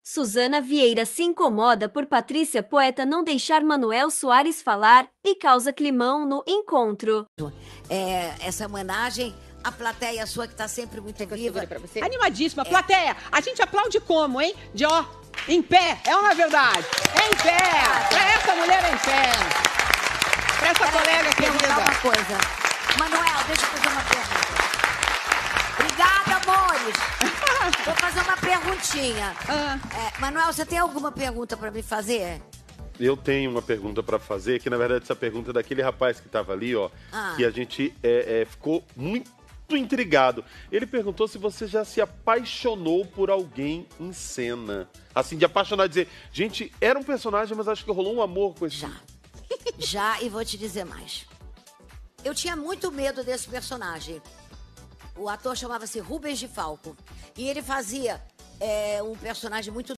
Suzana Vieira se incomoda por Patrícia Poeta não deixar Manuel Soares falar e causa climão no encontro. Essa homenagem à plateia sua que tá sempre muito viva. Pra você. Animadíssima. Plateia, a gente aplaude como, hein? De ó, em pé. É uma verdade. Em pé. Pra essa mulher em pé. Pra essa colega querida. Uma coisa. Manuel, deixa eu fazer uma pergunta. Obrigada, amores. Vou fazer uma perguntinha. Manuel, você tem alguma pergunta pra me fazer? Eu tenho uma pergunta pra fazer, que na verdade essa pergunta é daquele rapaz que tava ali, ó, que a gente ficou muito intrigado. Ele perguntou se você já se apaixonou por alguém em cena. Assim, de apaixonar, dizer, gente, era um personagem, mas acho que rolou um amor com esse... Já, e vou te dizer mais. Eu tinha muito medo desse personagem. O ator chamava-se Rubens de Falco. E ele fazia um personagem muito